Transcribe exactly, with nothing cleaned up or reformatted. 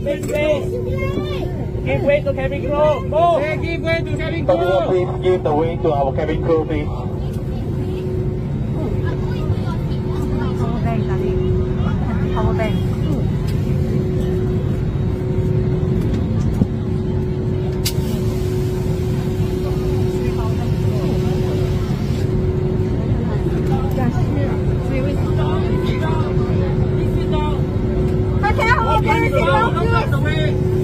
Take space. Give way to cabin crew. Move. Hey, give way to cabin crew. Please give the way to our cabin crew, please. Power bank. Watch the way.